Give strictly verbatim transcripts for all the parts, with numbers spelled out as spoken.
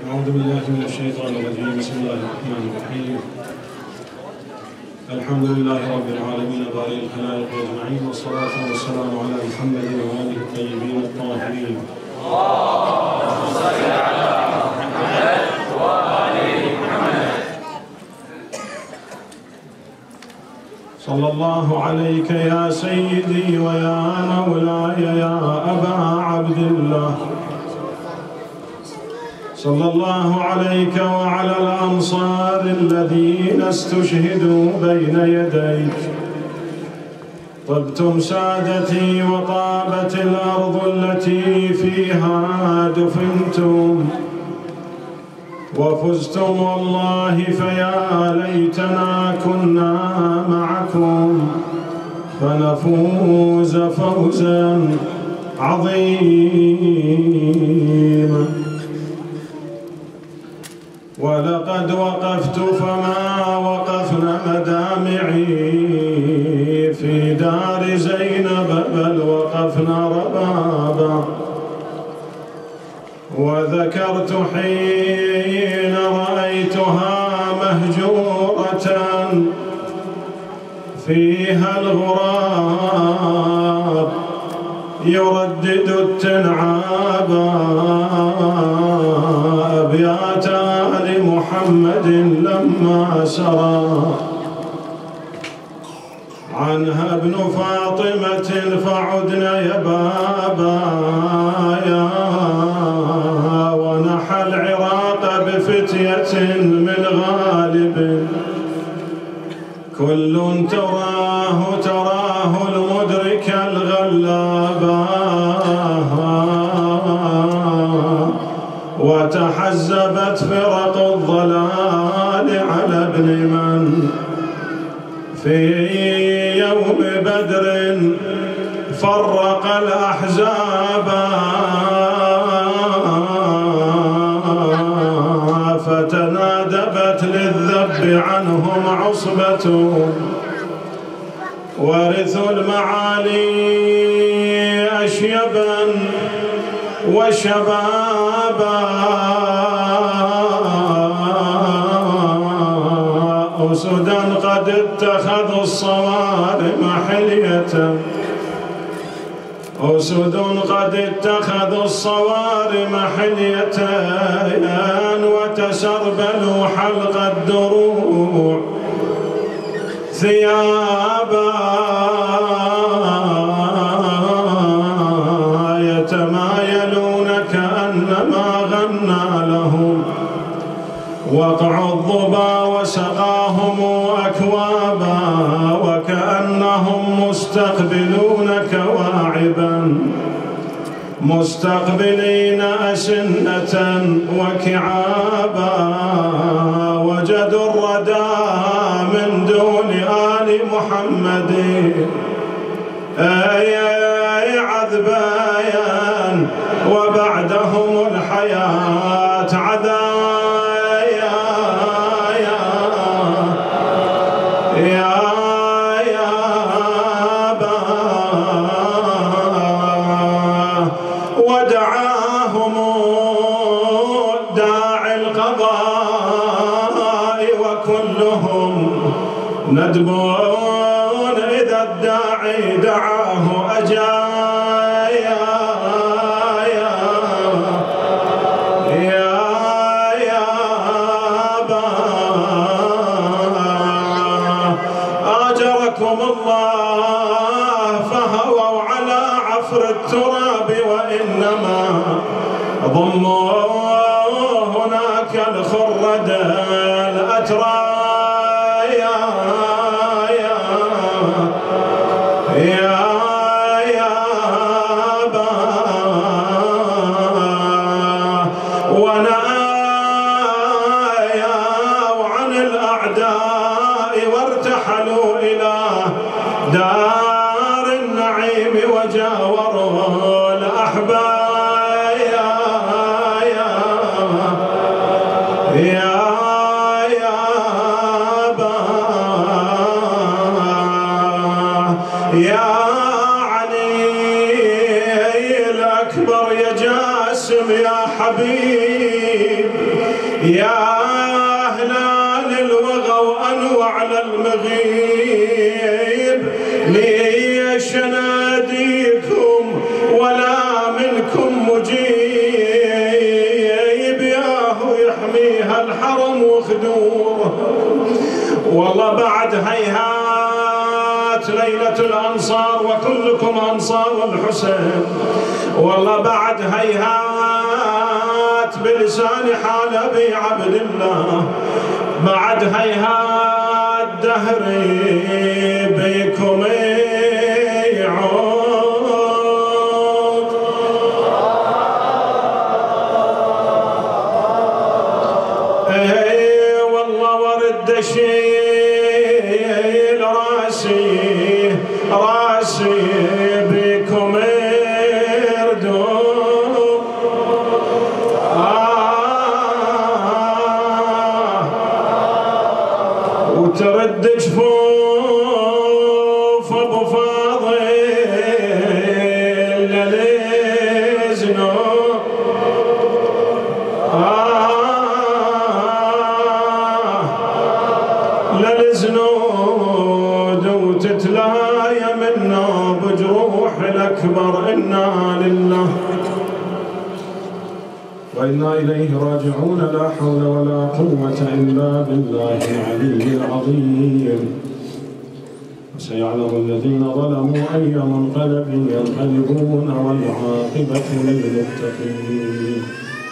أعوذ بالله من الشيطان الرجيم. بسم الله الرحمن الرحيم. الحمد لله رب العالمين بارئ الخلائق أجمعين، والصلاة والسلام على محمد وآله الطيبين الطاهرين. اللهم صل على محمد وآل محمد. صلى الله عليك يا سيدي ويا مولاي يا أبا عبد الله. صلى الله عليك وعلى الأنصار الذين استشهدوا بين يديك. طبتم سادتي وطابت الأرض التي فيها دفنتم، وفزتم والله فيا ليتنا كنا معكم فنفوز فوزا عظيما. ولقد وقفت فما وقفنا مدامعي في دار زينب، بل وقفنا ربابا. وذكرت حين رأيتها مهجورة فيها الغراب يردد التنعاب أبيات آل محمد لما سرى عنها ابن فاطمة فعدنا يا بابا يا، ونحى العراق بفتية من غالب، كل تراه تراه المدرك الغلابا، وتحزبت فرق الضلال على ابن من في يوم بدر فرق الأحزاب، فتنادبت للذب عنهم عصبة، ورثوا المعالي أشيبا وشبابا، أسدا قد اتخذوا الصوارم حلية، أسد قد اتخذوا الصوارم حلية، وتسربلوا حلق الدروع ثيابا، يتمايلون كأنما غنى لهم وقع الظبا وسقاهم أكوابا، وكأنهم مستقبلون كواعبا مستقبلين أسنة وكعابا، وجدوا الردى من دون آل محمد أي عذبايا، وبعدهم الحياة عذابا. ودعاهم داعي القضاء وكلهم ندبون إذا الداعي دعاه أجايا، يا يا يا با آجركم الله، فهووا على عفر التراب، وإنما ضموا هناك الخرد الأترى، يا يا يا يا با ونايوا عن الأعداء وارتحلوا إلى دار النعيم، وجاوروا الأحباب، يا يا با يا علي الأكبر يا جاسم يا حبيب يا هلال الوغى وأنوع على المغيب، ليش أناديكم ولا منكم مجيب، ياهو يحميها الحرم وخدوره. والله بعد هيهات ليلة الأنصار وكلكم أنصار الحسين، والله بعد هيهات بلسان حال أبي عبد الله، بعد هيهات دهري بكم يعود. اي والله ورد اشيل راسي راسي بكم يردون. آه وترد جفوف ابو فاضل للزنوب. آه للزنود وتتلايا منا بجروح الأكبر. إنا لله وإنا إليه راجعون. لا حول ولا قوة إلا بالله العلي العظيم. وسيعلم الذين ظلموا أي منقلب ينقلبون والعاقبة للمتقين.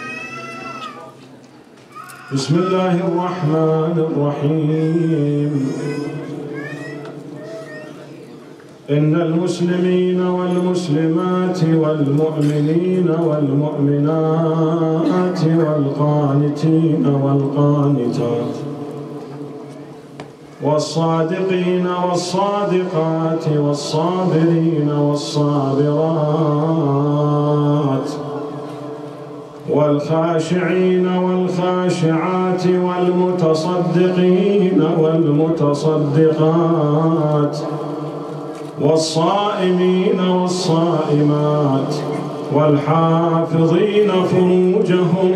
بسم الله الرحمن الرحيم. إن المسلمين والمسلمات والمؤمنين والمؤمنات والقانتين والقانتات والصادقين والصادقات والصابرين والصابرات والخاشعين والخاشعات والمتصدقين والمتصدقات والصائمين والصائمات والحافظين فروجهم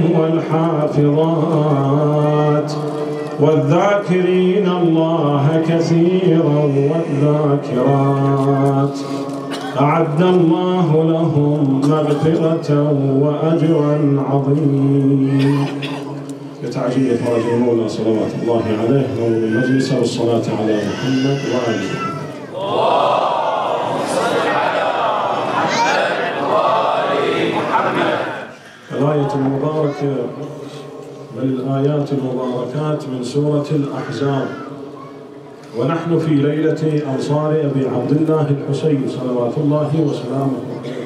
والحافظات والذاكرين الله كثيرا والذاكرات أعد الله لهم مغفرة وأجرا عظيما. لتعجيل فرج المولى صلوات الله عليه نور المجلس والصلاة على محمد وآله. اللهم صل على محمد وآل محمد. الآية المباركة بل الآيات المباركات من سورة الأحزاب، ونحن في ليلة أنصار أبي عبد الله الحسين صلوات الله وسلامه.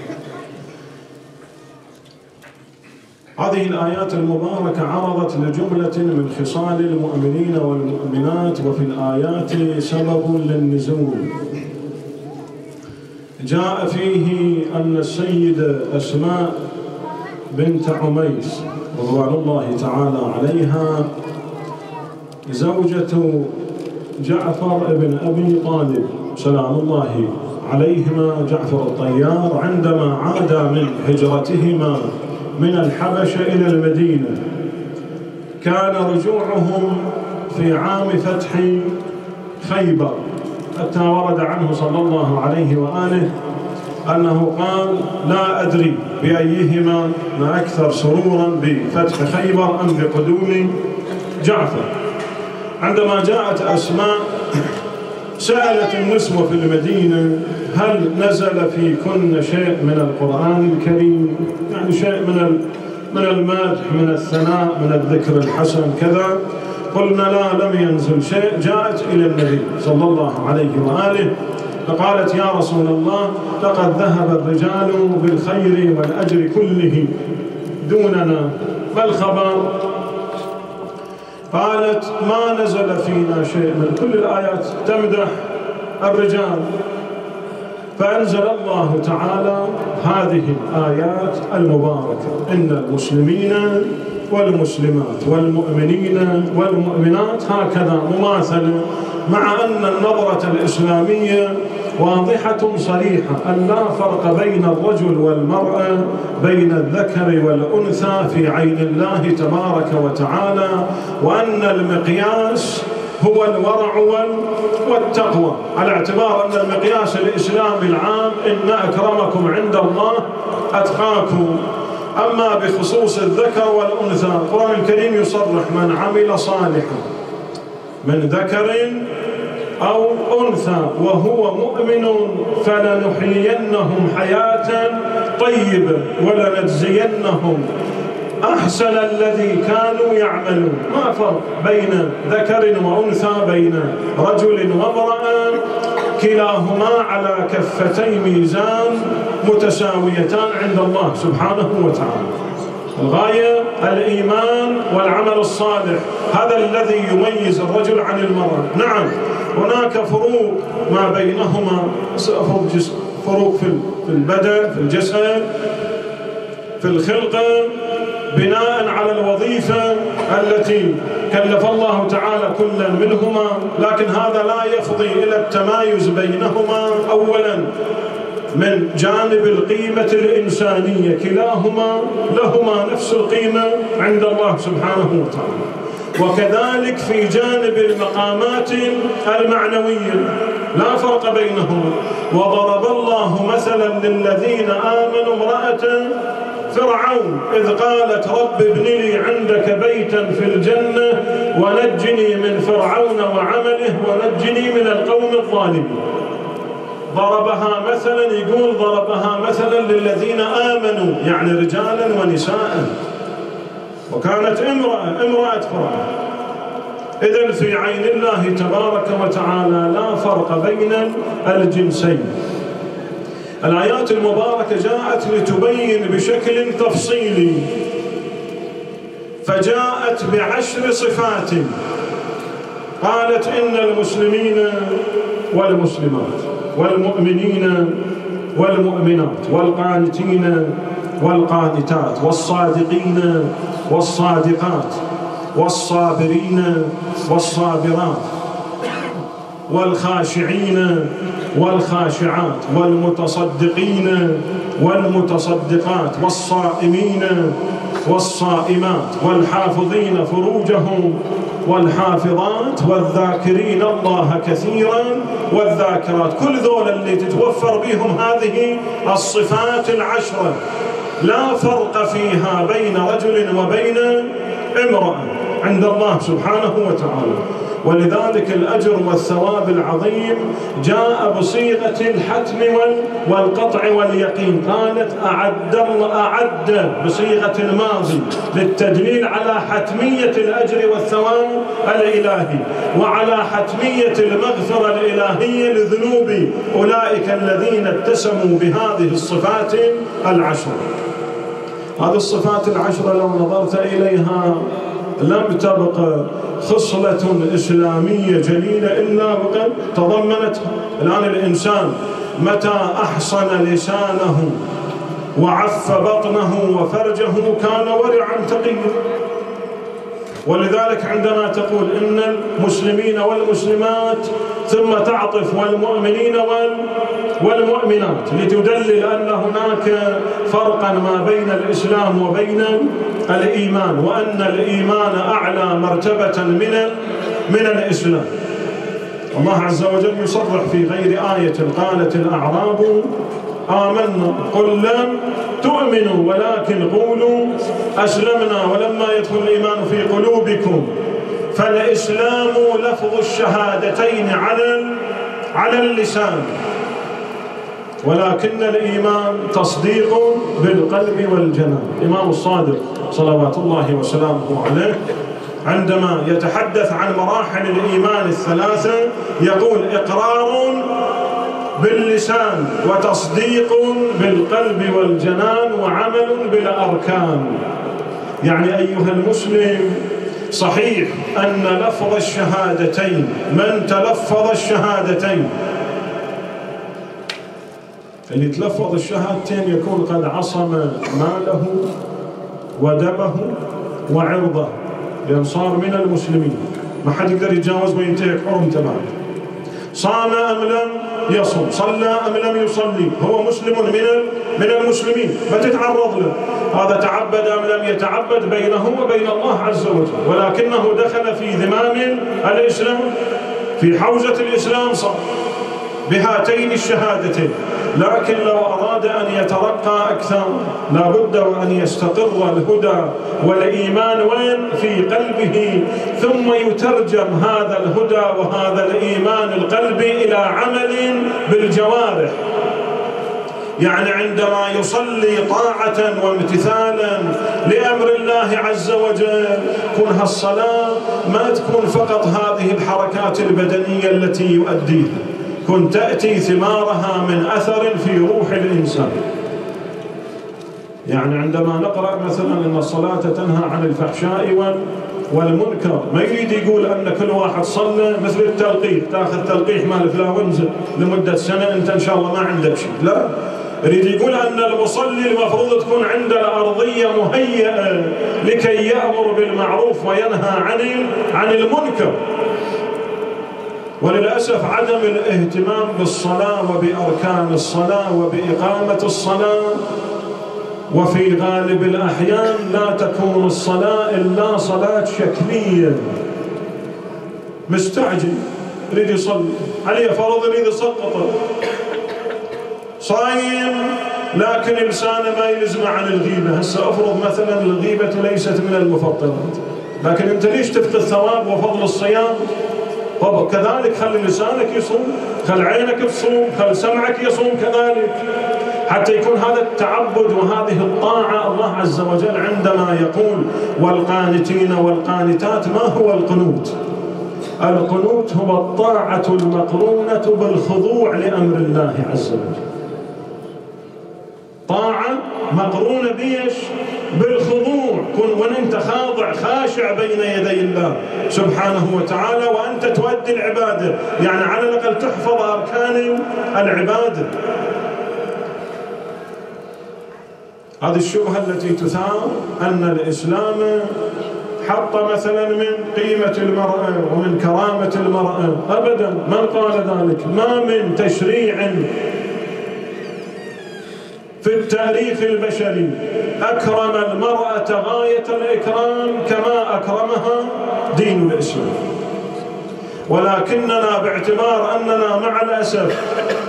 هذه الآيات المباركة عرضت لجملة من خصال المؤمنين والمؤمنات، وفي الآيات سبب للنزول. جاء فيه أن السيدة أسماء بنت عميس رضوان الله تعالى عليها زوجة جعفر بن أبي طالب سلام الله عليهما، جعفر الطيار، عندما عادا من هجرتهما من الحبشة إلى المدينة، كان رجوعهم في عام فتح خيبر، حتى ورد عنه صلى الله عليه وآله أنه قال: لا أدري بأيهما ما أكثر سرورا بفتح خيبر أم بقدوم جعفر. عندما جاءت أسماء سألت النسوة في المدينة: هل نزل فيكن شيء من القرآن الكريم؟ يعني شيء من من المدح، من الثناء، من الذكر الحسن كذا. قلنا: لا، لم ينزل شيء. جاءت إلى النبي صلى الله عليه وآله فقالت: يا رسول الله، لقد ذهب الرجال بالخير والأجر كله دوننا، ما الخبر؟ قالت: ما نزل فينا شيء من كل الآيات تمدح الرجال. فأنزل الله تعالى هذه الآيات المباركة: إن المسلمين والمسلمات والمؤمنين والمؤمنات، هكذا مماثلة، مع أن النظرة الإسلامية واضحة صريحة أن لا فرق بين الرجل والمرأة، بين الذكر والأنثى في عين الله تبارك وتعالى، وأن المقياس هو الورع والتقوى، على اعتبار أن المقياس الإسلامي العام إن أكرمكم عند الله أتقاكم. أما بخصوص الذكر والأنثى القرآن الكريم يصرح: من عمل صالحا من ذكر أو أنثى وهو مؤمن فلنحيينهم حياة طيبة ولنجزينهم أحسن الذي كانوا يعملون. ما فرق بين ذكر وأنثى، بين رجل وامرأة، كلاهما على كفتي ميزان متساويتان عند الله سبحانه وتعالى. الغاية الإيمان والعمل الصالح، هذا الذي يميز الرجل عن المرأة. نعم هناك فروق ما بينهما، فروق في البدن، في الجسد، في الخلقة، بناء على الوظيفة التي كلف الله تعالى كلا منهما، لكن هذا لا يفضي إلى التمايز بينهما. أولا من جانب القيمة الإنسانية، كلاهما لهما نفس القيمة عند الله سبحانه وتعالى. وكذلك في جانب المقامات المعنوية لا فرق بينهما. وضرب الله مثلا للذين آمنوا امرأة فرعون إذ قالت رب ابن لي عندك بيتا في الجنة ونجني من فرعون وعمله ونجني من القوم الظالمين. ضربها مثلا، يقول ضربها مثلا للذين آمنوا، يعني رجالا ونساء، وكانت امرأة امرأة فرعون. إذن في عين الله تبارك وتعالى لا فرق بين الجنسين. الآيات المباركة جاءت لتبين بشكل تفصيلي، فجاءت بعشر صفات. قالت إن المسلمين والمسلمات والمؤمنين والمؤمنات والقانتين والقانتات والصادقين والصادقات والصابرين والصابرات والخاشعين والخاشعات والمتصدقين والمتصدقات والصائمين والصائمات والحافظين فروجهم والحافظات والذاكرين الله كثيرا والذاكرات. كل ذول اللي تتوفر بهم هذه الصفات العشرة لا فرق فيها بين رجل وبين امرأة عند الله سبحانه وتعالى. ولذلك الأجر والثواب العظيم جاء بصيغة الحتم والقطع واليقين. قالت أعد الله، أعد بصيغة الماضي للتدليل على حتمية الأجر والثواب الإلهي وعلى حتمية المغفرة الإلهية لذنوب أولئك الذين اتسموا بهذه الصفات العشر. هذه الصفات العشرة لو نظرت إليها لم تبق خصلة إسلامية جليلة إلا وقد تضمنتها. الآن الإنسان متى أحصن لسانه وعف بطنه وفرجه كان ورعا تقيا. ولذلك عندما تقول إن المسلمين والمسلمات ثم تعطف والمؤمنين والمؤمنات لتدلل أن هناك فرقا ما بين الإسلام وبين الإيمان، وأن الإيمان أعلى مرتبة من من الإسلام. الله عز وجل يصرح في غير آية: قالت الأعراب آمنا قل لم تؤمنوا ولكن قولوا أسلمنا ولما يدخل الإيمان في قلوبكم. فالإسلام لفظ الشهادتين على على اللسان، ولكن الإيمان تصديق بالقلب والجنان. الإمام الصادق صلوات الله وسلامه عليه عندما يتحدث عن مراحل الإيمان الثلاثة يقول: إقرار باللسان وتصديق بالقلب والجنان وعمل بالأركان. يعني أيها المسلم، صحيح أن لفظ الشهادتين، من تلفظ الشهادتين، اللي تلفظ الشهادتين يكون قد عصم ماله ودمه وعرضه، لأن صار من المسلمين، ما حد يقدر يتجاوز وينتهك حرمته بعد. صام أم لم يصم، صلى أم لم يصلي، هو مسلم من من المسلمين فتتعرض له، هذا تعبد أم لم يتعبد بينه وبين الله عز وجل، ولكنه دخل في ذمام الإسلام، في حوزة الإسلام صار بهاتين الشهادتين. لكن لو أراد أن يترقى أكثر لابد وأن يستقر الهدى والإيمان وين؟ في قلبه، ثم يترجم هذا الهدى وهذا الإيمان القلبي إلى عمل بالجوارح. يعني عندما يصلي طاعة وامتثالا لأمر الله عز وجل، تكون هالصلاة ما تكون فقط هذه الحركات البدنية التي يؤديها، كن تأتي ثمارها من أثر في روح الإنسان. يعني عندما نقرأ مثلا أن الصلاة تنهى عن الفحشاء والمنكر، ما يريد يقول أن كل واحد صلى مثل التلقيح، تأخذ تلقيح مال فلاونزا لمدة سنة أنت إن شاء الله ما عندك شيء، لا، يريد يقول أن المصلي المفروض تكون عنده الأرضية مهيئة لكي يأمر بالمعروف وينهى عن عن المنكر. وللأسف عدم الاهتمام بالصلاة وبأركان الصلاة وبإقامة الصلاة، وفي غالب الأحيان لا تكون الصلاة إلا صلاة شكلية، مستعجل يريد يصلي عليه فرض يريد يسقطه، صايم لكن لسانه ما يلزم عن الغيبة. هسه أفرض مثلا الغيبة ليست من المفطرات، لكن أنت ليش تفقد ثواب وفضل الصيام؟ طب كذلك خلي لسانك يصوم، خل عينك تصوم، خل سمعك يصوم كذلك، حتى يكون هذا التعبد وهذه الطاعة. الله عز وجل عندما يقول والقانتين والقانتات، ما هو القنوت؟ القنوت هو الطاعة المقرونة بالخضوع لأمر الله عز وجل، طاعة مقرونة بيش؟ بالخضوع، كن وانت خاضع خاشع بين يدي الله سبحانه وتعالى وانت تؤدي العبادة، يعني على الأقل تحفظ أركان العبادة. هذه الشبهة التي تثار أن الإسلام حط مثلا من قيمة المرأة ومن كرامة المرأة، أبدا، من قال ذلك؟ ما من تشريع في التاريخ البشري أكرم المرأة غاية الإكرام كما أكرمها دين الإسلام. ولكننا باعتبار أننا مع الأسف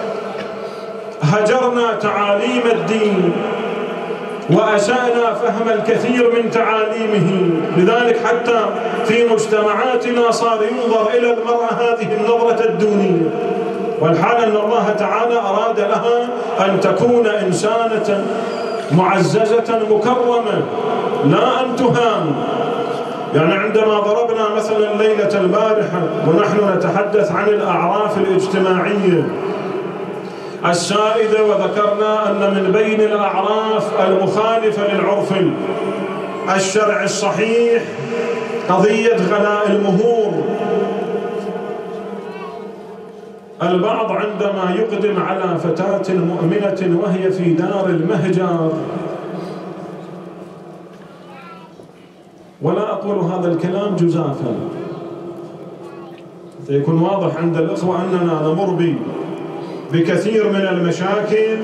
هجرنا تعاليم الدين وأسأنا فهم الكثير من تعاليمه، لذلك حتى في مجتمعاتنا صار ينظر إلى المرأة هذه النظرة الدونية، والحال أن الله تعالى أراد لها أن تكون إنسانة معززة مكرمة لا أن تهان. يعني عندما ضربنا مثلا ليلة البارحة ونحن نتحدث عن الأعراف الاجتماعية السائدة، وذكرنا أن من بين الأعراف المخالفة للعرف الشرع الصحيح قضية غلاء المهور. البعض عندما يقدم على فتاة مؤمنة وهي في دار المهجر، ولا أقول هذا الكلام جزافا، يكون واضح عند الأخوة أننا نمر بكثير من المشاكل،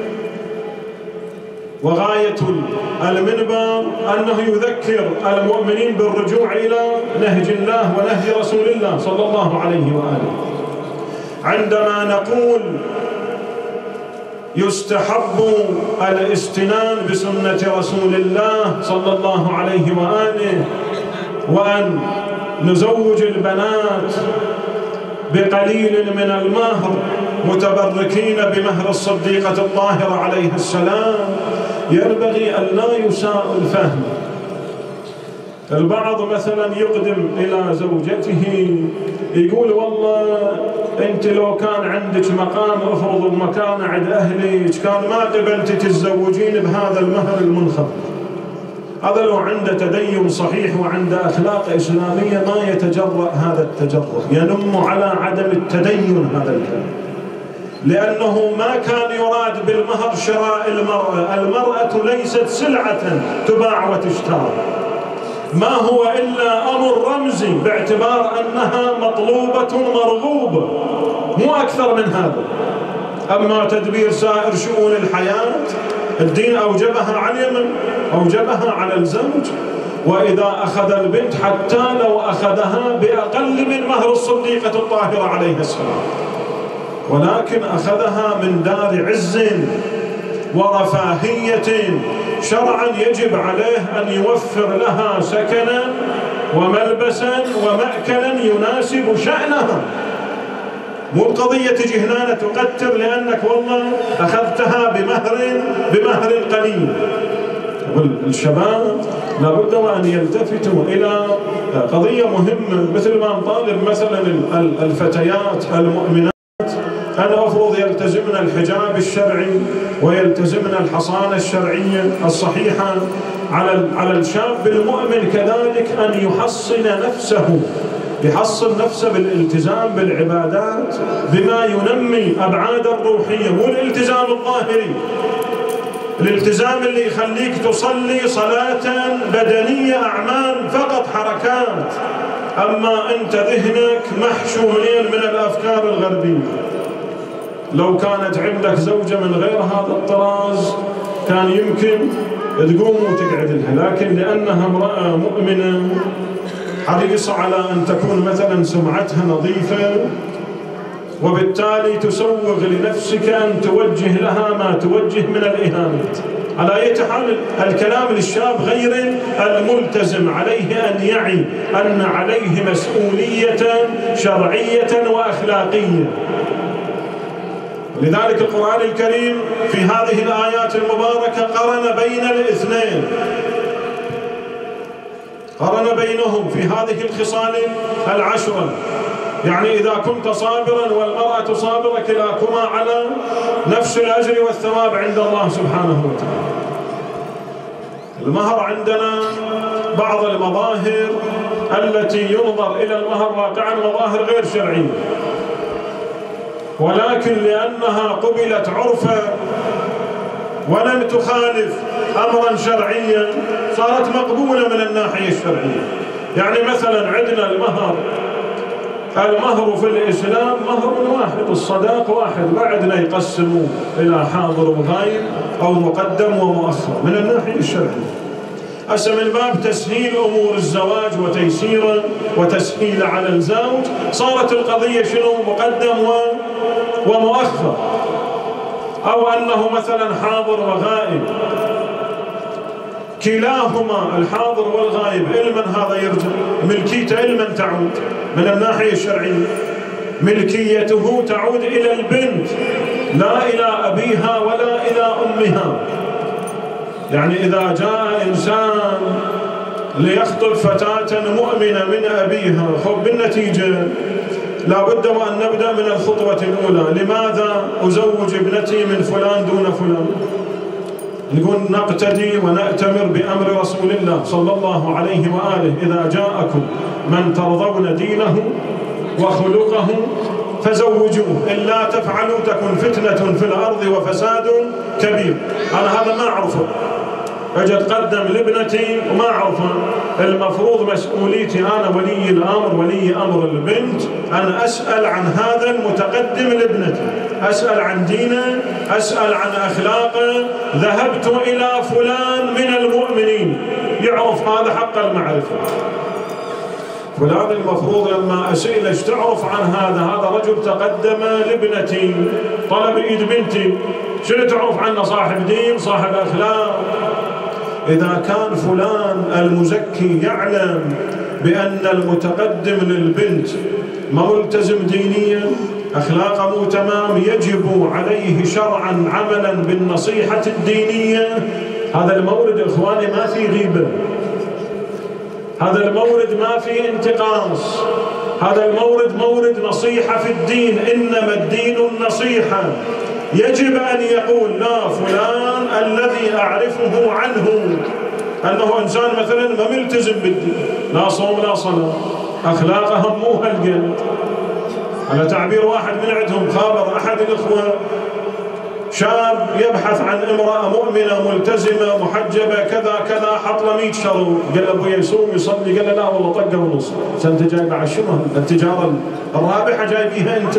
وغاية المنبر أنه يذكر المؤمنين بالرجوع إلى نهج الله ونهج رسول الله صلى الله عليه وآله. عندما نقول يستحب الاستنان بسنة رسول الله صلى الله عليه وآله، وأن نزوج البنات بقليل من المهر متبركين بمهر الصديقة الطاهرة عليه السلام، ينبغي أن لا يساء الفهم. البعض مثلا يقدم إلى زوجته يقول والله أنت لو كان عندك مقام افرض مكان عند أهلك كان ما قبلت تتزوجين بهذا المهر المنخفض. هذا لو عنده تدين صحيح وعنده أخلاق إسلامية ما يتجرأ هذا التجرؤ، ينم على عدم التدين هذا الكلام، لأنه ما كان يراد بالمهر شراء المرأة. المرأة ليست سلعة تباع وتشترى، ما هو إلا أمر رمزي باعتبار أنها مطلوبة مرغوبة، مو أكثر من هذا. أما تدبير سائر شؤون الحياة الدين أوجبها على من؟ أوجبها على الزوج. وإذا أخذ البنت حتى لو أخذها بأقل من مهر الصديقة الطاهرة عليها السلام، ولكن أخذها من دار عز ورفاهية، شرعا يجب عليه أن يوفر لها سكنا وملبسا ومأكلا يناسب شأنها. مو قضية تجي هنا تقتر لأنك والله أخذتها بمهر بمهر قليل. الشباب لابد وأن يلتفتوا إلى قضية مهمة، مثل ما نطالب مثلا الفتيات المؤمنات أن أفرض يلتزمن الحجاب الشرعي ويلتزمن الحصانة الشرعية الصحيحة، على على الشاب المؤمن كذلك أن يحصن نفسه، يحصن نفسه بالالتزام بالعبادات بما ينمي أبعاد الروحية، مو الالتزام الظاهري، الالتزام اللي يخليك تصلي صلاة بدنية أعمال فقط حركات، أما أنت ذهنك محشومين من الأفكار الغربية. لو كانت عندك زوجة من غير هذا الطراز كان يمكن تقوم وتقعد لها، لكن لأنها امرأة مؤمنة حريصة على أن تكون مثلا سمعتها نظيفة، وبالتالي تسوغ لنفسك أن توجه لها ما توجه من الإهانة. على أي حال الكلام للشاب غير الملتزم عليه أن يعي أن عليه مسؤولية شرعية وأخلاقية. لذلك القرآن الكريم في هذه الآيات المباركة قرن بين الاثنين، قرن بينهم في هذه الخصال العشرة. يعني إذا كنت صابرا والمرأة صابرة كلاكما على نفس الأجر والثواب عند الله سبحانه وتعالى. المهر عندنا بعض المظاهر التي ينظر إلى المهر واقعا مظاهر غير شرعية، ولكن لأنها قبلت عرفا ولم تخالف أمرا شرعيا صارت مقبولة من الناحية الشرعية. يعني مثلا عندنا المهر، المهر في الإسلام مهر واحد، الصداق واحد، ما عندنا يقسموا إلى حاضر وغايب أو مقدم ومؤخر من الناحية الشرعية. هسه من باب تسهيل أمور الزواج وتيسيره وتسهيل على الزوج صارت القضية شنو؟ مقدم ومؤخر، أو أنه مثلا حاضر وغائب، كلاهما الحاضر والغائب إلمن هذا يرجع، ملكيته إلمن تعود من الناحية الشرعية، ملكيته تعود إلى البنت لا إلى أبيها ولا إلى أمها. يعني إذا جاء إنسان ليخطب فتاة مؤمنة من أبيها، خب بالنتيجة لابد وأن نبدأ من الخطوة الأولى. لماذا أزوج ابنتي من فلان دون فلان؟ نقول نقتدي ونأتمر بأمر رسول الله صلى الله عليه وآله: إذا جاءكم من ترضون دينه وخلقه فزوجوه، إلا تفعلوا تكن فتنة في الأرض وفساد كبير. أنا هذا ما أعرفه، أجي أتقدم لابنتي وما أعرفه. المفروض مسؤوليتي أنا ولي الأمر، ولي أمر البنت، أن أسأل عن هذا المتقدم لابنتي، أسأل عن دينه، أسأل عن أخلاقه. ذهبت إلى فلان من المؤمنين يعرف هذا حق المعرفة. فلان المفروض لما أسئل ايش تعرف عن هذا؟ هذا رجل تقدم لابنتي، طلب إيد بنتي، شنو تعرف عنه؟ صاحب دين، صاحب أخلاق. إذا كان فلان المزكي يعلم بأن المتقدم للبنت ما ملتزم دينيا، أخلاقه مو تمام، يجب عليه شرعا عملا بالنصيحة الدينية، هذا المورد إخواني ما في غيبة، هذا المورد ما في انتقاص، هذا المورد مورد نصيحة في الدين. إنما الدين النصيحة. يجب أن يقول: لا، فلان الذي أعرفه عنه أنه إنسان مثلا ما ملتزم بالدين، لا صوم لا صلاة، أخلاقه مو هالقد. على تعبير واحد من عندهم خابر أحد الإخوة شاب يبحث عن امرأة مؤمنة ملتزمة محجبة كذا كذا، حط له مئة شروط، قال ابوي يصوم يصلي، قال له لا والله طقه ونص. انت جايب على شنو؟ التجارة الرابحة جايبيها انت؟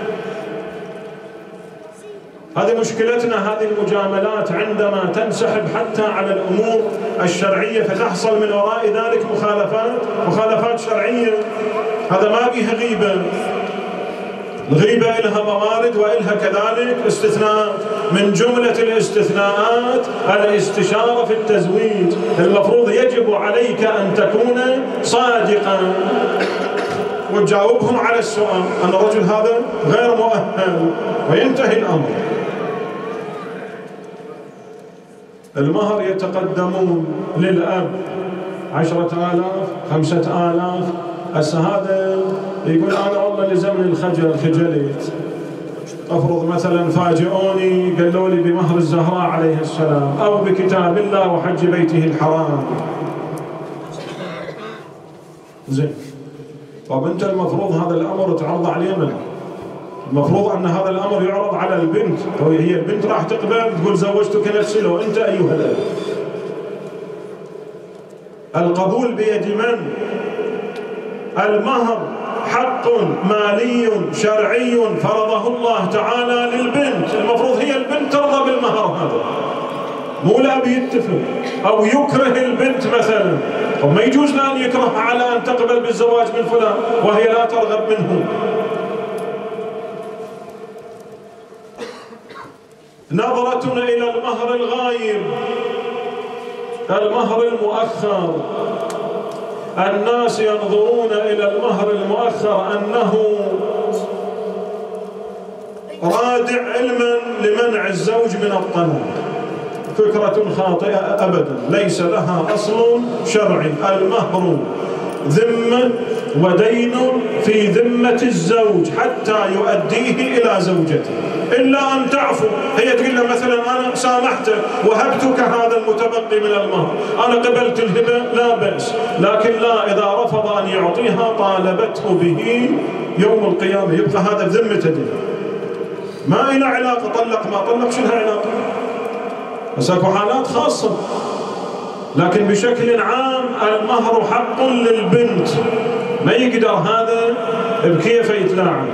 هذه مشكلتنا، هذه المجاملات عندما تنسحب حتى على الامور الشرعية فتحصل من وراء ذلك مخالفات مخالفات شرعية. هذا ما بيها غيبة. الغيبة إلها موارد وإلها كذلك استثناءات. من جملة الاستثناءات الاستشارة في التزويج. المفروض يجب عليك أن تكون صادقا وتجاوبهم على السؤال أن الرجل هذا غير مؤهل وينتهي الأمر. المهر يتقدمون للأب عشرة آلاف خمسة آلاف. هسه هذا يقول أنا والله لزمني الخجل خجلت، أفرض مثلا فاجئوني قالوا لي بمهر الزهراء عليه السلام أو بكتاب الله وحج بيته الحرام. زين، طب أنت المفروض هذا الأمر تعرض عليه من؟ المفروض أن هذا الأمر يعرض على البنت، هي البنت راح تقبل تقول زوجتك نفسي لو أنت أيها الأب. القبول بيد من؟ المهر حق مالي شرعي فرضه الله تعالى للبنت، المفروض هي البنت ترضى بالمهر هذا، مو الأب يتفق أو يكره البنت مثلا. وما يجوز لها أن يكرهها على أن تقبل بالزواج من فلان وهي لا ترغب منه. نظرتنا إلى المهر الغايب، المهر المؤخر. الناس ينظرون إلى المهر المؤخر أنه رادع علما لمنع الزوج من الطلاق. فكرة خاطئة أبدا، ليس لها أصل شرعي. المهر ذمة ودين في ذمة الزوج حتى يؤديه إلى زوجته، إلا أن تعفو. هي تقول له مثلا أنا سامحتك وهبتك هذا المتبقي من المهر، أنا قبلت الهبة لا بأس، لكن لا، إذا رفض أن يعطيها طالبته به يوم القيامة، يبقى هذا بذمته دي. ما إلى علاقة طلق ما طلق، شنها علاقة؟ بس اكو حالات خاصة، لكن بشكل عام المهر حق للبنت، ما يقدر هذا بكيف يتلاعب.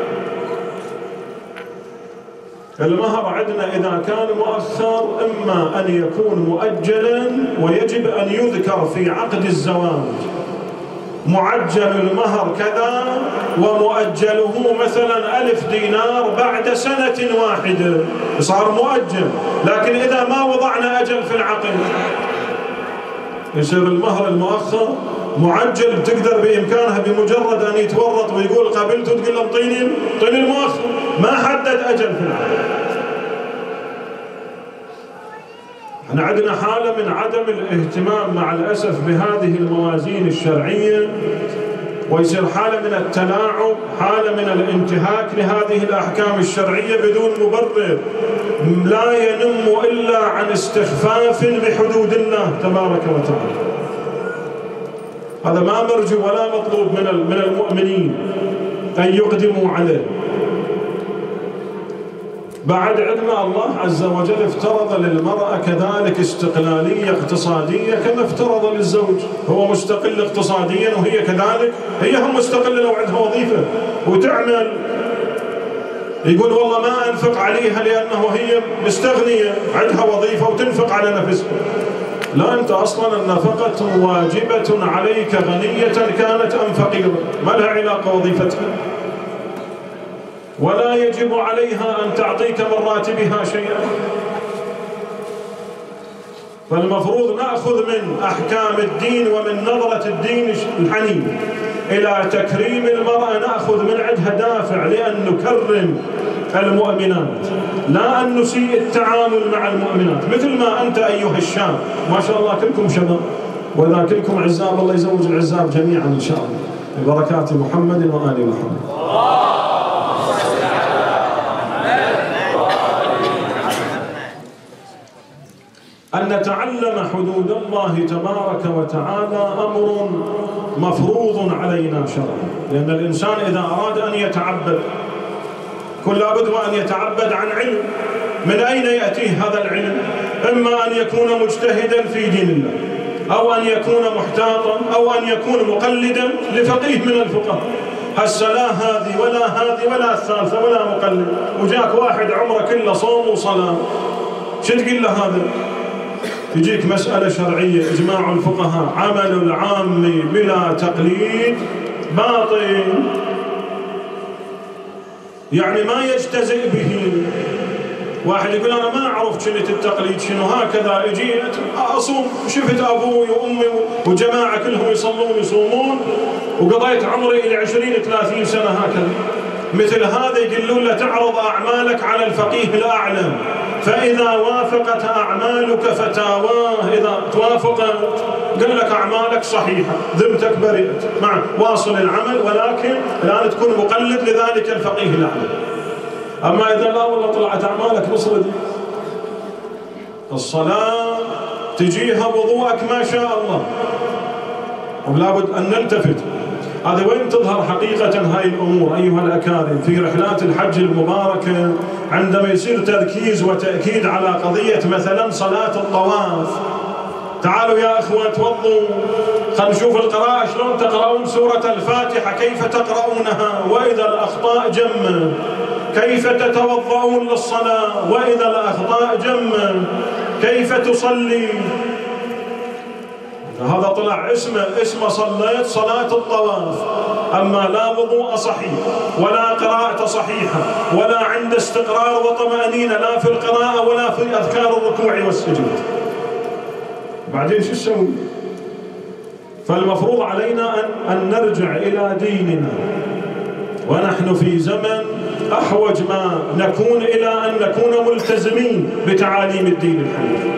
المهر عندنا إذا كان مؤخر إما أن يكون مؤجلا، ويجب أن يذكر في عقد الزواج معجل المهر كذا ومؤجله مثلا ألف دينار بعد سنة واحدة، صار مؤجل. لكن إذا ما وضعنا أجل في العقد يصير المهر المؤخر معجل، تقدر بإمكانها بمجرد أن يتورط ويقول قابلته تقول له انطيني انطيني المؤخر، ما حدد أجل في العقد. احنا عندنا حالة من عدم الاهتمام مع الأسف بهذه الموازين الشرعية، ويصير حالة من التلاعب، حالة من الانتهاك لهذه الأحكام الشرعية بدون مبرر، لا ينم إلا عن استخفاف بحدود الله تبارك وتعالى. هذا ما مرجو ولا مطلوب من من المؤمنين أن يقدموا عليه. بعد عندنا الله عز وجل افترض للمرأة كذلك استقلالية اقتصادية كما افترض للزوج، هو مستقل اقتصاديا وهي كذلك، هي هم مستقلة لو عندها وظيفة وتعمل، يقول والله ما أنفق عليها لأنه هي مستغنية عندها وظيفة وتنفق على نفسها. لا، أنت أصلا النفقة واجبة عليك غنية كانت أم فقيرة، ما لها علاقة وظيفتها، ولا يجب عليها أن تعطيك من راتبها شيئا. فالمفروض نأخذ من أحكام الدين ومن نظرة الدين الحنيف إلى تكريم المرأة، نأخذ من عندها دافع لأن نكرم المؤمنات، لا أن نسيء التعامل مع المؤمنات. مثل ما أنت أيها الشاب، ما شاء الله كلكم شباب وإذا كلكم عزاب، الله يزوج العزاب جميعا إن شاء الله ببركات محمد وآل محمد. أن نتعلم حدود الله تبارك وتعالى أمر مفروض علينا شرعا، لأن الإنسان إذا أراد أن يتعبد كل لابد وأن يتعبد عن علم. من أين يأتيه هذا العلم؟ إما أن يكون مجتهدا في دين الله، أو أن يكون محتاطا، أو أن يكون مقلدا لفقيه من الفقهاء. هسه لا هذه ولا هذه ولا الثالثة ولا مقلد، وجاك واحد عمره كله صوم وصلاة، شو تقول له هذا؟ يجيك مسألة شرعية إجماع الفقهاء عمل العام بلا تقليد باطل، يعني ما يجتزئ به. واحد يقول أنا ما عرفت شنو التقليد شنو، هكذا اجيت أصوم، شفت أبوي وأمي وجماعة كلهم يصلون يصومون وقضيت عمري إلى عشرين ثلاثين سنة هكذا. مثل هذا يقولون له تعرض أعمالك على الفقيه الأعلم، فإذا وافقت أعمالك فتاواه، إذا توافقت قال لك أعمالك صحيحة ذمتك برئت، مع واصل العمل، ولكن الآن تكون مقلد لذلك الفقيه الأعلم. أما إذا لا والله طلعت أعمالك مصردي، الصلاة تجيها وضوءك ما شاء الله، ولا بد أن نلتفت. هذا وين تظهر حقيقة هاي الأمور أيها الأكارم؟ في رحلات الحج المباركة عندما يصير تركيز وتأكيد على قضية مثلا صلاة الطواف. تعالوا يا أخوة توضوا، خلينا نشوف القراءة شلون تقرؤون سورة الفاتحة، كيف تقرؤونها، وإذا الأخطاء جمة، كيف تتوضؤون للصلاة، وإذا الأخطاء جمة، كيف تصلي. هذا طلع اسمه اسمه صليت صلاة الطواف، أما لا وضوء صحيح ولا قراءة صحيحة ولا عند استقرار وطمأنينة لا في القراءة ولا في أذكار الركوع والسجود. بعدين شو نسوي؟ فالمفروض علينا أن, أن نرجع إلى ديننا، ونحن في زمن أحوج ما نكون إلى أن نكون ملتزمين بتعاليم الدين الحنيف.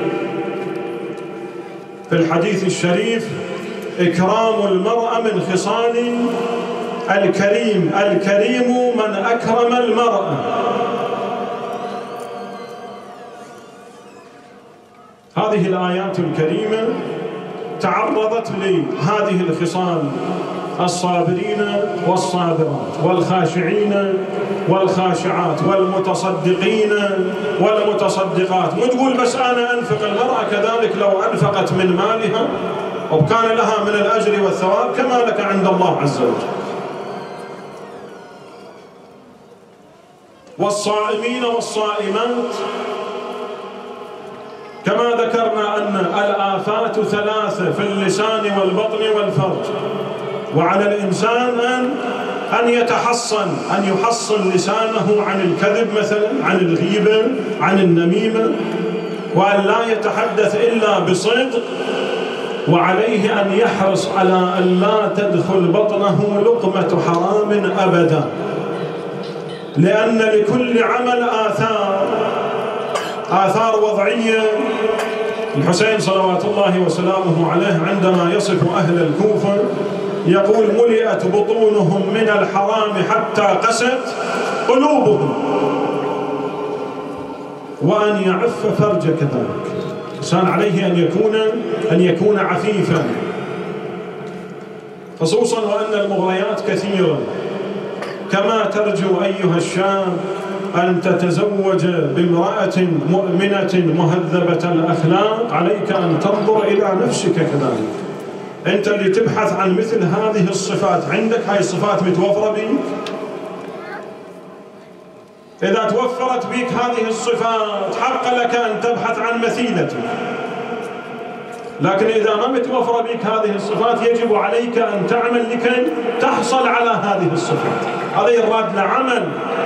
في الحديث الشريف إكرام المرأة من خصال الكريم، الكريم من أكرم المرأة. هذه الآيات الكريمة تعرضت لهذه الخصال: الصابرين والصابرات، والخاشعين والخاشعات، والمتصدقين والمتصدقات. مو تقول بس أنا أنفق، المرأة كذلك لو أنفقت من مالها وكان لها من الأجر والثواب كما لك عند الله عز وجل. والصائمين والصائمات، كما ذكرنا أن الآفات ثلاثة في اللسان والبطن والفرج، وعلى الإنسان أن أن يتحصن، أن يحصن لسانه عن الكذب مثلا، عن الغيبة، عن النميمة، وأن لا يتحدث إلا بصدق، وعليه أن يحرص على أن لا تدخل بطنه لقمة حرام أبدا، لأن لكل عمل آثار، آثار وضعية. الحسين صلوات الله وسلامه عليه عندما يصف أهل الكوفة يقول: ملئت بطونهم من الحرام حتى قست قلوبهم. وأن يعف فرجه كذلك، الإنسان عليه أن يكون أن يكون عفيفا، خصوصا وأن المغريات كثيرة. كما ترجو أيها الشاب أن تتزوج بامرأة مؤمنة مهذبة الأخلاق، عليك أن تنظر إلى نفسك كذلك. أنت اللي تبحث عن مثل هذه الصفات، عندك هاي الصفات متوفرة بيك؟ إذا توفرت بيك هذه الصفات حق لك أن تبحث عن مثيلتك، لكن إذا ما متوفرة بيك هذه الصفات يجب عليك أن تعمل لكي تحصل على هذه الصفات. هذا يراد لعمل.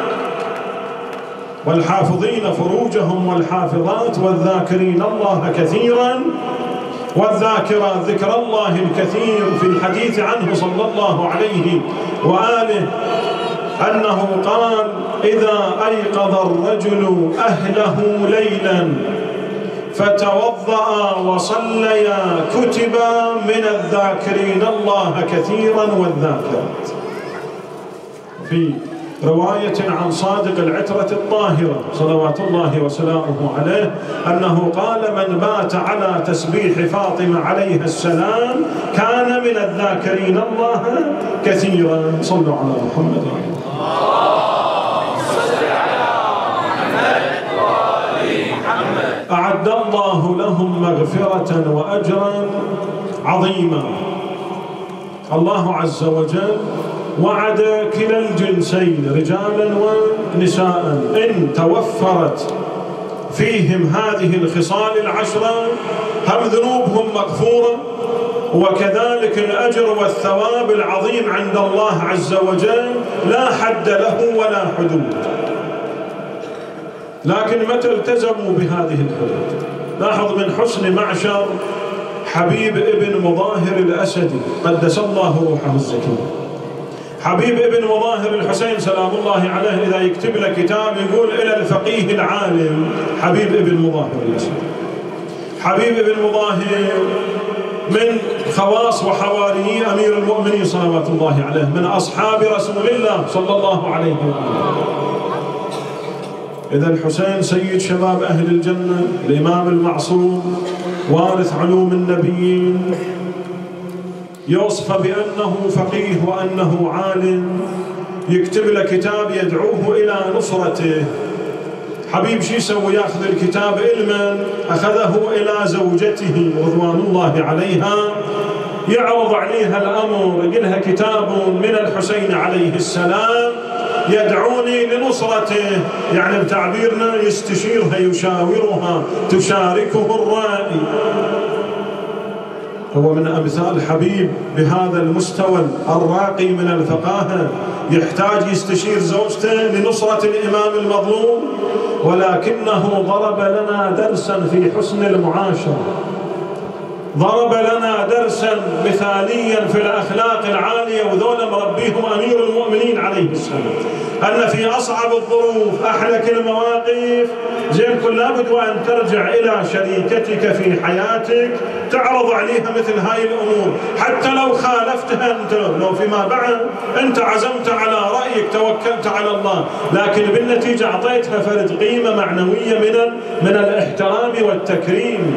والحافظين فروجهم والحافظات والذاكرين الله كثيرا والذاكرات، ذكر الله الكثير في الحديث عنه صلى الله عليه وآله أنه قال: إذا أيقظ الرجل أهله ليلا فتوضأ وصليا كتب من الذاكرين الله كثيرا والذاكرات. في رواية عن صادق العترة الطاهرة صلوات الله وسلامه عليه أنه قال: من بات على تسبيح فاطمة عليها السلام كان من الذاكرين الله كثيرا. صلوا على محمد. أعد الله لهم مغفرة وأجرا عظيما. الله عز وجل وعد كلا الجنسين رجالا ونساء إن توفرت فيهم هذه الخصال العشرة هم ذنوبهم مغفورة، وكذلك الأجر والثواب العظيم عند الله عز وجل لا حد له ولا حدود. لكن متى التزموا بهذه الحدود؟ لاحظ من حسن معشر حبيب ابن مظاهر الأسدي قدس الله روحه الزكي. حبيب ابن مظاهر الحسين سلام الله عليه إذا يكتب له كتاب يقول إلى الفقيه العالم حبيب ابن مظاهر الأسدي. حبيب ابن مظاهر من خواص وحواري أمير المؤمنين صلوات الله عليه، من أصحاب رسول الله صلى الله عليه وسلم. إذا الحسين سيد شباب أهل الجنة، الإمام المعصوم، وارث علوم النبيين، يوصف بأنه فقيه وأنه عالم، يكتب له كتاب يدعوه إلى نصرته. حبيب شو يسوي؟ ياخذ الكتاب علما أخذه إلى زوجته رضوان الله عليها، يعرض عليها الأمر، يقول لها كتاب من الحسين عليه السلام يدعوني لنصرته، يعني بتعبيرنا يستشيرها يشاورها تشاركه الرأي. هو من أمثال حبيب بهذا المستوى الراقي من الفقاهة يحتاج يستشير زوجته لنصرة الإمام المظلوم، ولكنه ضرب لنا درسا في حسن المعاشرة، ضرب لنا درسا مثاليا في الأخلاق العالية، وذولا مربيهم أمير المؤمنين عليه السلام، أن في أصعب الظروف أحلك المواقف زين كل لابد وأن ترجع إلى شريكتك في حياتك تعرض عليها مثل هاي الأمور، حتى لو خالفتها أنت، لو فيما بعد أنت عزمت على رأيك توكلت على الله، لكن بالنتيجة أعطيتها فرد قيمة معنوية من من الاحترام والتكريم.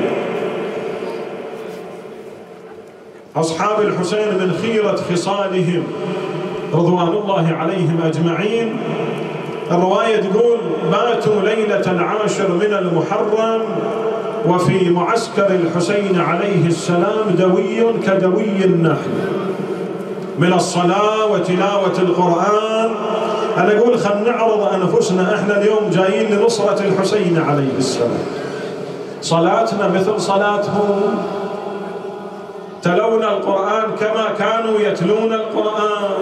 أصحاب الحسين من خيرة خصالهم رضوان الله عليهم أجمعين، الرواية تقول ماتوا ليلة العاشر من المحرم، وفي معسكر الحسين عليه السلام دوي كدوي النحل من الصلاة وتلاوة القرآن. أنا أقول خلنا نعرض أنفسنا، إحنا اليوم جايين لنصرة الحسين عليه السلام، صلاتنا مثل صلاتهم، تلونا القرآن كما كانوا يتلون القرآن،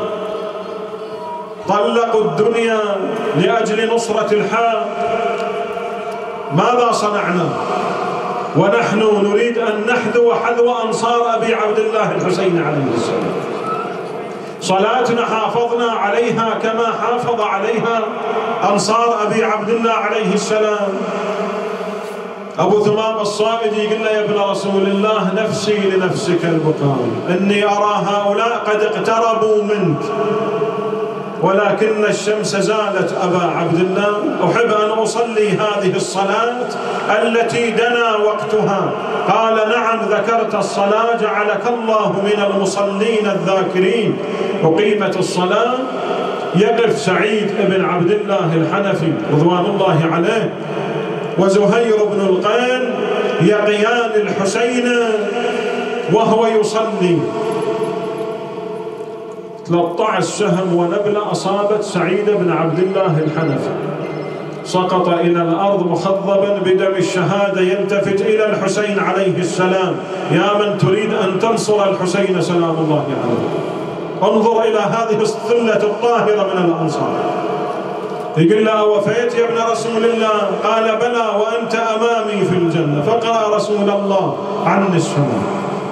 طلقوا الدنيا لأجل نصرة الحق. ماذا صنعنا ونحن نريد أن نحذو حذو أنصار أبي عبد الله الحسين عليه السلام؟ صلاتنا حافظنا عليها كما حافظ عليها أنصار أبي عبد الله عليه السلام. أبو ثمام الصائد يقول له يا ابن رسول الله نفسي لنفسك المقام، إني أرى هؤلاء قد اقتربوا منك ولكن الشمس زالت أبا عبد الله، أحب أن أصلي هذه الصلاة التي دنا وقتها. قال نعم ذكرت الصلاة جعلك الله من المصلين الذاكرين. أقيمت الصلاة، يقف سعيد بن عبد الله الحنفي رضوان الله عليه وزهير بن القين يقيان الحسين وهو يصلي. ثلاثة عشر سهم ونبلة أصابت سعيد بن عبد الله الحنفي، سقط إلى الأرض مخضبا بدم الشهادة، يلتفت إلى الحسين عليه السلام يا من تريد أن تنصر الحسين سلام الله عليه، انظر إلى هذه الثلة الطاهرة من الأنصار. يقول له أوفيت يا ابن رسول الله؟ قال بلى وأنت أمامي في الجنة. فقرأ رسول الله عني السماء.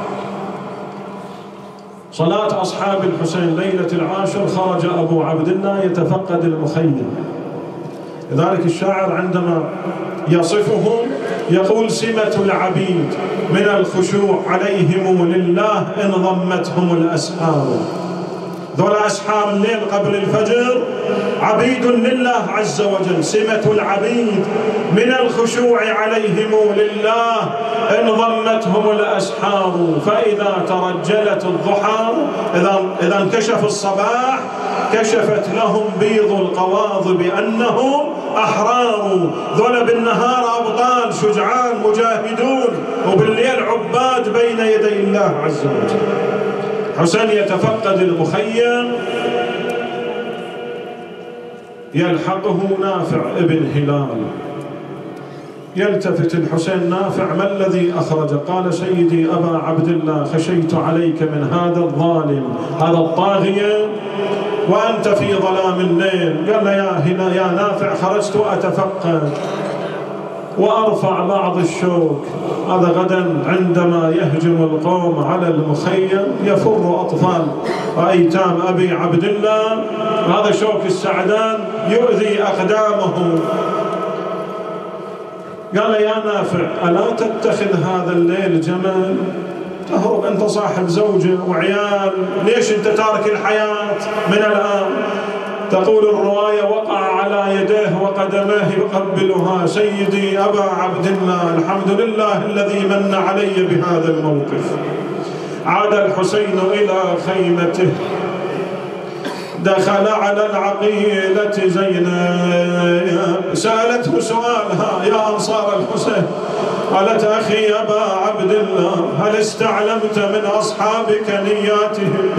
صلاة أصحاب الحسين ليلة العاشر، خرج أبو عبد الله يتفقد المخيم. لذلك الشاعر عندما يصفهم يقول سمة العبيد من الخشوع عليهم لله إن ضمتهم الأسحار. ذولا أسحار الليل قبل الفجر عبيد لله عز وجل، سمة العبيد من الخشوع عليهم لله إن ضمتهم الأسحار. فإذا ترجلت الضحى، إذا إذا انكشف الصباح كشفت لهم بيض القواضب أنهم أحرار، ذولا بالنهار أبطال شجعان مجاهدون، وبالليل عباد بين يدي الله عز وجل. حسين يتفقد المخيم، يلحقه نافع ابن هلال. يلتفت الحسين: نافع، ما الذي أخرج؟ قال: سيدي أبا عبد الله، خشيت عليك من هذا الظالم، هذا الطاغية، وأنت في ظلام الليل. قال: يا هنا يا نافع، خرجت أتفقد وأرفع بعض الشوك. هذا غدا عندما يهجم القوم على المخيم يفر أطفال وأيتام أبي عبد الله، هذا شوك السعدان يؤذي أقدامه. قال: يا نافع، ألا تتخذ هذا الليل جمل؟ تهرب، أنت صاحب زوجة وعيال، ليش أنت تارك الحياة من الآن؟ تقول الرواية: وقع على يديه وقدميه يقبلها: سيدي أبا عبد الله، الحمد لله الذي من علي بهذا الموقف. عاد الحسين إلى خيمته، دخل على العقيلة زينب، سألته سؤالها: يا أنصار الحسين، قالت: أخي أبا عبد الله، هل استعلمت من أصحابك نياتهم؟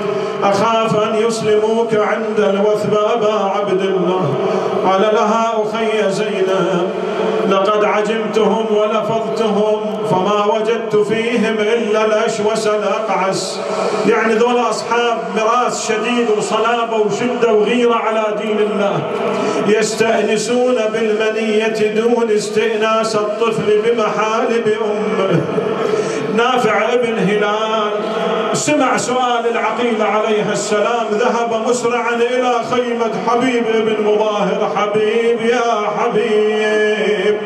أخاف أن يسلموك عند الوثب أبا عبد الله. قال لها: أخي زينب، لقد عجمتهم ولفظتهم، فما وجدت فيهم إلا الأشوس الأقعس. يعني ذول أصحاب مراس شديد وصلابة وشدة وغيرة على دين الله، يستأنسون بالمنية دون استئناس الطفل بمحالب أمه. نافع ابن هلال سمع سؤال العقيلة عليها السلام، ذهب مسرعا إلى خيمة حبيب بن مظاهر. حبيب يا حبيب،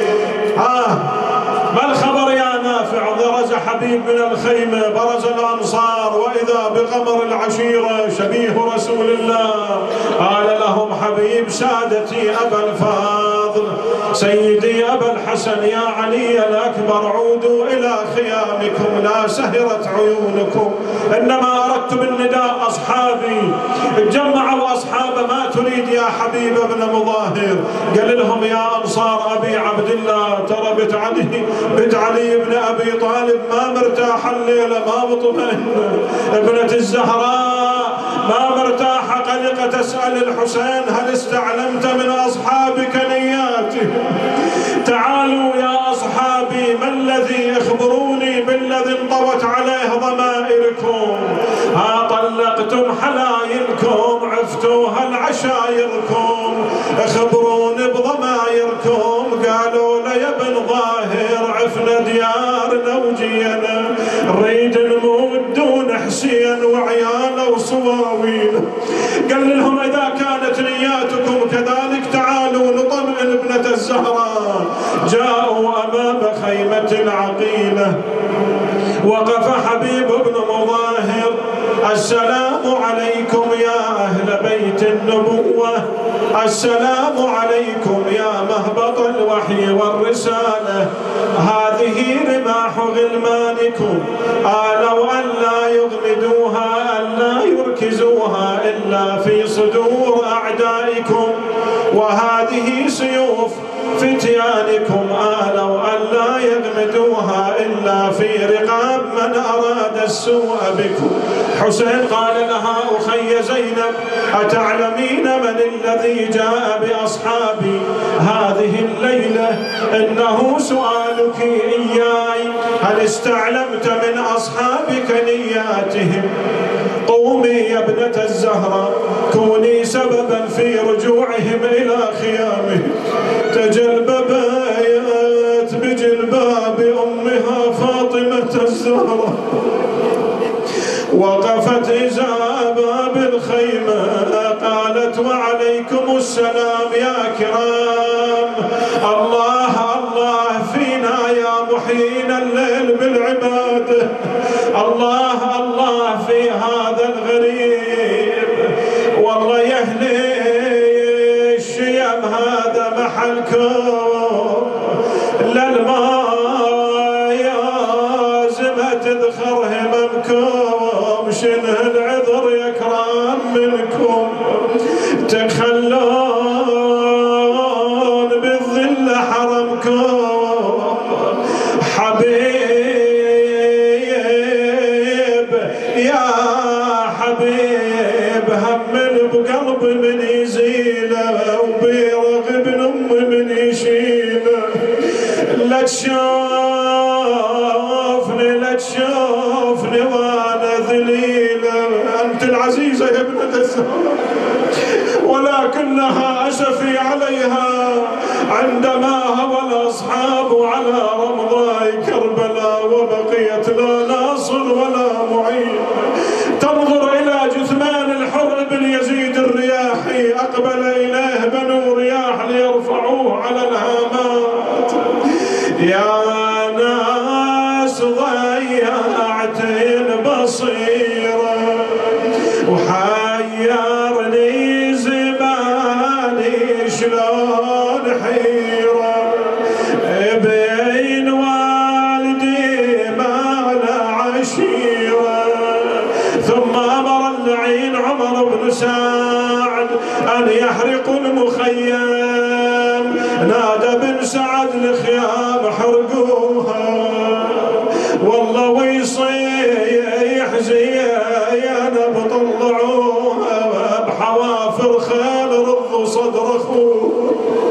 آه ما الخبر يا نافع؟ برز حبيب من الخيمة، برز الأنصار، وإذا بقمر العشيرة شبيه رسول الله. قال لهم حبيب: سادتي أبا الفاضل، سيدي أبا الحسن، يا علي الأكبر، عودوا إلى خيامكم، لا سهرت عيونكم، إنما أردت بالنداء أصحابي. تجمعوا أصحاب: ما تريد يا حبيب بن مظاهر؟ قال لهم: يا أنصار أبي عبد الله، ترى بنت علي بنت علي بن أبي طالب ما مرتاح الليلة، ما مطمئن، ابنة الزهراء ما مرتاحة، قلقة تسأل الحسين: هل استعلمت من أصحابك نياته؟ تعالوا يا أصحابي، ما الذي اخبروني بالذي انطوت عليه ضمائركم؟ ها طلقتم حلايلكم، عفتوها العشايركم، اخبروني بضمائركم. قالوا: لا يا ابن ظاهر، عفنا ديارنا وجينا، نريد نموت دون حسين وعياله وصواويل. قال لهم: إذا كانت نياتكم كذلك تعالوا نطمئن ابنة الزهراء. جاءوا أمام خيمة العقيلة، وقف حبيب بن مظاهر: السلام عليكم يا أهل بيت النبوة، السلام عليكم يا مهبط الوحي والرسالة، هذه رماح غلمانكم، آلوا أن لا يغمدوها، أن لا يركزوها إلا في صدور أعدائكم، وهذه سيوف فتيانكم، آلوا أن لا يغمدوها إلا في رقاب من أراد السوء بكم. حسين قال لها: أخي زينب، أتعلمين من الذي جاء بأصحابي هذه الليلة؟ إنه سؤالك إياي، هل استعلمت من أصحابك نياتهم؟ قومي يا ابنة الزهراء، كوني سببا في رجوعهم إلى خيامهم. تجلببت بجلباب أمها فاطمة الزهراء، وقفت إزاء باب الخيمة، قالت: وعليكم السلام يا كرام، الله الله فينا يا محيين الليل بالعبادة، الله الله في هذا الغريب، والله يهني الشيم هذا محلكم، للماء يازمة تذخر هممكم، شنه العذر يكرم منكم، تخلون يا حبيب همل بقلب من يزيله وبيرغب أم من يشيله. لا تشوفني لا تشوفني وانا ذليله، انت العزيزه يا ابنه الزهراء، ولكنها اسفي عليها عندما هوى الاصحاب على رمضاء كربلاء وبقيت لا ناصر ولا معين. تنظر الى جثمان الحر بن يزيد الرياحي، اقبل اليه بنو رياح ليرفعوه على الهامات. يا ناس ضيعت البصيرة وحيرني زماني شلون حيرة، بين والدي ما له عشيرة. ثم أمر اللعين عمر بن سعد أن يحرقوا المخيم، نادى بن سعد الخيام حرقوها، والله ويصيح زينب طلعوها، بحوافر خيل رضوا صدر اخوه،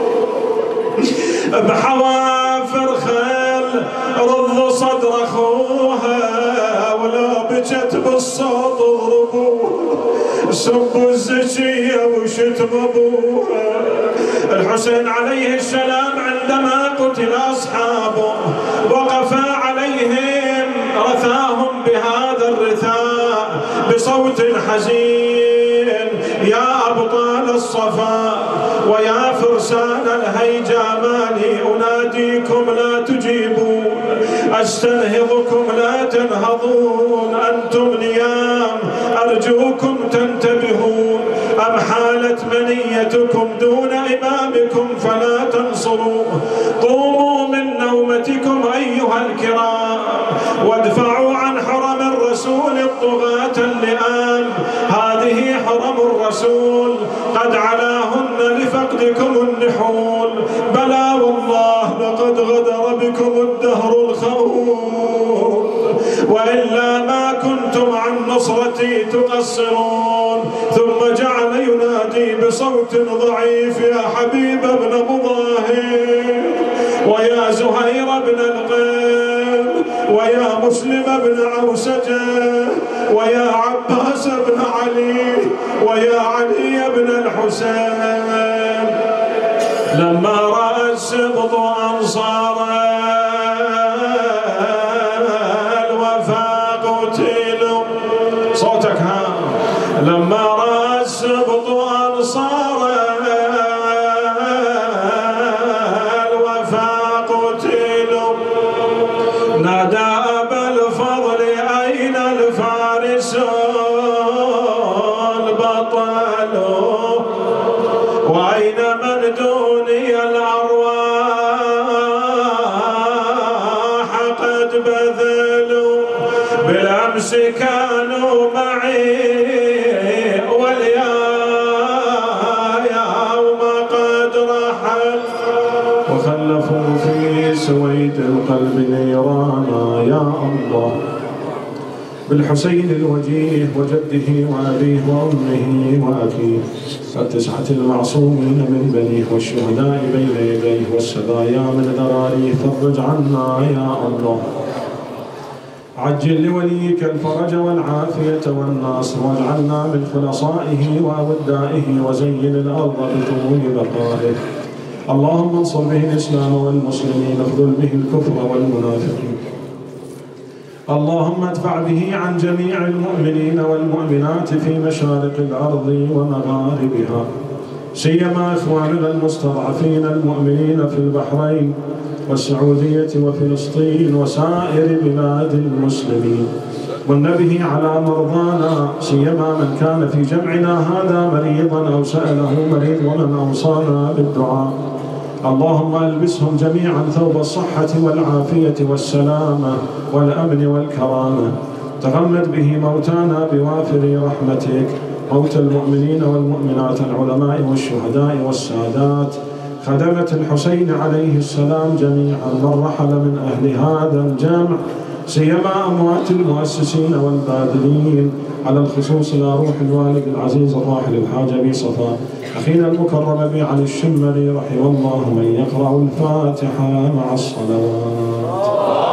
بحوافر خيل رضوا صدر اخوها، ولو بجت بالصوت ضربوها، سبوا الزكية وشتموا ابوها. الحسين عليه السلام عندما قتل اصحابه وقف عليهم رثاهم بهذا الرثاء بصوت حزين: يا ابطال الصفا ويا فرسان الهيجامان، اناديكم لا تجيبون، استنهضكم لا تنهضون، انتم نيام ارجوكم تنتبهون، ام حالت منيتكم دون امامكم فلا تنصروه. قوموا من نومتكم ايها الكرام وادفعوا عن حرم الرسول الطغاة اللئام، هذه حرم الرسول قد علاهن لفقدكم النحول، بلى والله لقد غدر بكم الدهر الخوف، وإلا ما كنتم عن نصرتي تقصرون. ثم جعل ينادي بصوت ضعيف: يا حبيب بن مظاهر، ويا زهير بن القيم، ويا مسلم بن عوسجة، ويا عباس بن علي، ويا علي بن الحسين. لما رأى السبط أنصار الوفا قتلوا، صوتك ها، لما رأى السبط أنصار الوفا قتلوا، نادى أبا الفضل أين الفارس البطل، وأين من دوني الأرواح قد بذلوا، بالأمس كانوا معي واليوم قد رحل، وخلفوا في سويد القلب نيرانا. يا الله بالحسين الوجيه وجده وأبيه وأمه وأخيه والتسعة المعصومين من بنيه والشهداء بين يديه والسبايا من ذراريه، فرج عنا يا الله. عجل لوليك الفرج والعافية والنصر، واجعلنا من خلصائه وأودائه، وزين الأرض بطول بقائه. اللهم انصر به الإسلام والمسلمين، اخذل به الكفر والمنافقين. اللهم ادفع به عن جميع المؤمنين والمؤمنات في مشارق الأرض ومغاربها، سيما إخواننا المستضعفين المؤمنين في البحرين والسعودية وفلسطين وسائر بلاد المسلمين. من به على مرضانا، سيما من كان في جمعنا هذا مريضا أو سأله مريض ومن أوصانا بالدعاء. اللهم البسهم جميعا ثوب الصحة والعافية والسلامة والأمن والكرامة. تغمد به موتانا بوافر رحمتك، موت المؤمنين والمؤمنات العلماء والشهداء والسادات، خدمة الحسين عليه السلام جميعا، من رحل من أهل هذا الجامع سيما أموات المؤسسين والباذلين، على الخصوص إلى روح الوالد العزيز الراحل الحاج أبي صفا أخينا المكرم أبي علي الشمري رحمه الله، من يقرأ الفاتحة مع الصلوات.